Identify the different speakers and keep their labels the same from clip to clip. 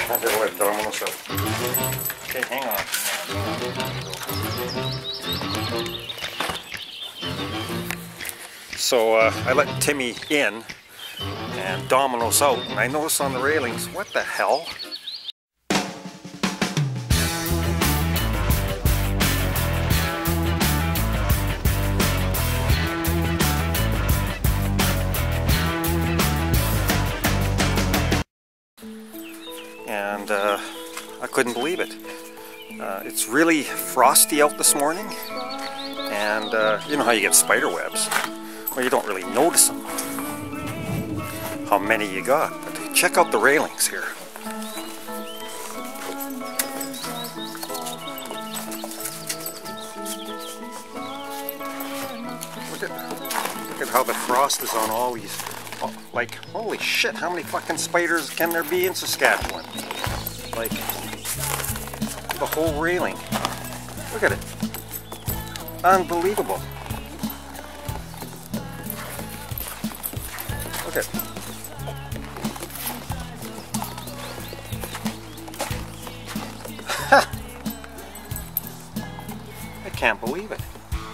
Speaker 1: Wait, Domino's up. Okay, hang on. So I let Timmy in and Domino's out, and I noticed on the railings, what the hell? And I couldn't believe it. It's really frosty out this morning, and you know how you get spider webs? Well, you don't really notice them, how many you got, but check out the railings here. Look at how the frost is on all these. Oh, like, holy shit, how many fucking spiders can there be in Saskatchewan? Like, the whole railing. Look at it. Unbelievable. Look at it. I can't believe it.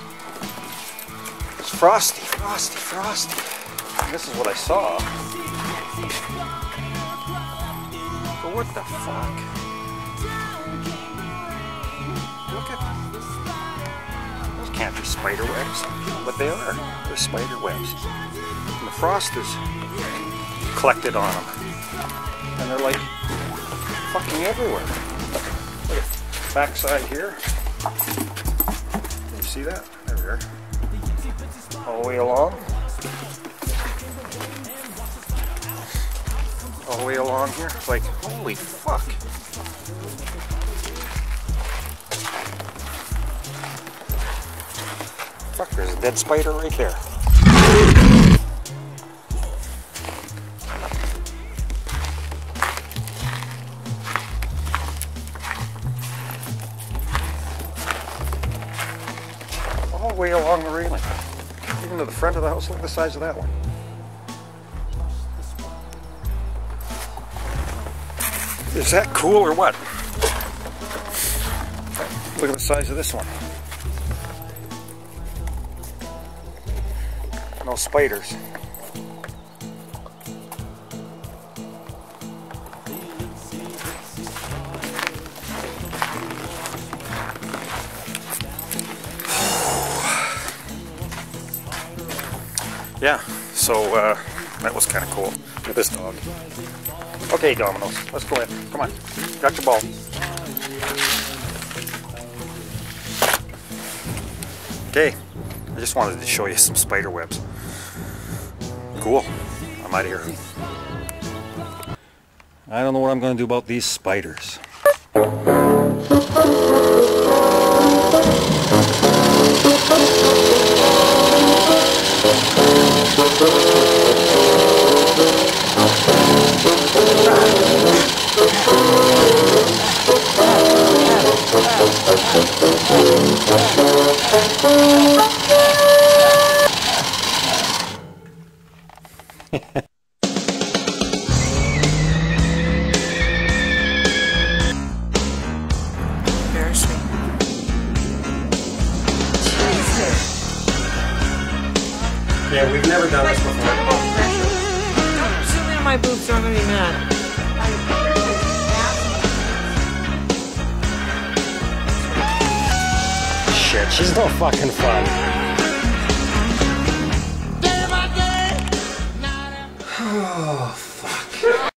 Speaker 1: It's frosty, frosty, frosty. This is what I saw. But what the fuck? Look at those. Can't be spider webs, but they are. They're spider webs. And the frost is collected on them, and they're like fucking everywhere. Look at backside here. Can you see that? There we are. All the way along. All the way along here. It's like, holy fuck. Fuck, there's a dead spider right there. All the way along the railing. Even to the front of the house. Look at the size of that one. Is that cool or what? Look at the size of this one. No spiders. Yeah, so that was kind of cool with this dog. Okay, Domino's, let's go in. Come on, got your ball. Okay, I just wanted to show you some spider webs. Cool, I'm out of here. I don't know what I'm going to do about these spiders. Yeah, we've never done this before.
Speaker 2: Don't zoom in on my boobs or I'm gonna be mad.
Speaker 1: Shit, she's no fucking fun. Oh, fuck.